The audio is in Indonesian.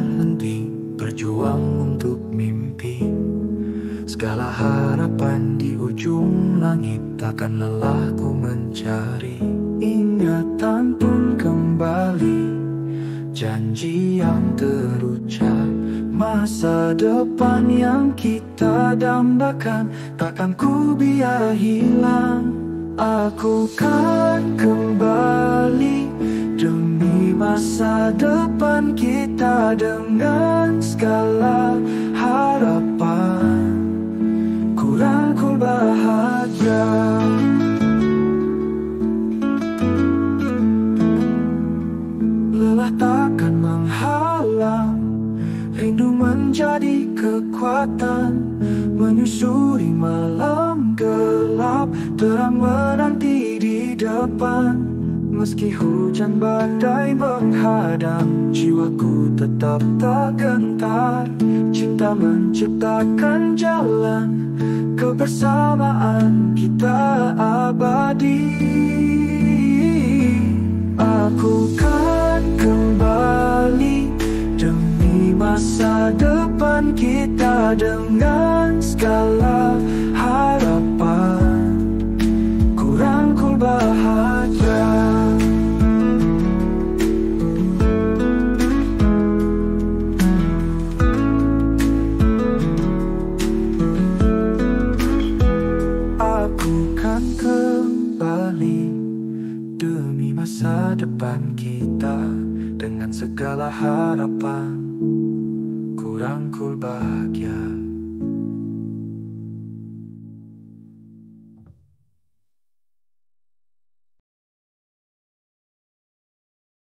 henti berjuang untuk mimpi. Segala harapan di ujung langit, takkan lelah ku mencari. Ingatan pun kembali, janji yang terucap, masa depan yang kita dambakan, takkan ku biar hilang. Aku kan kembali demi masa depan kita dengan segala harapan. Ku rangkul bahagia. Lelah takkan menghalang, rindu menjadi kekuatan. Menyusuri malam gelap, terang menanti di depan. Meski hujan badai menghadang, jiwaku tetap tak gentar. Cinta menciptakan jalan, kebersamaan kita abadi. Aku kan kembali demi masa depan kita dengan segala harapan. Ku rangkul bahagia. Aku kan kembali demi masa depan kita dengan segala harapan. Ku rangkul bahagia.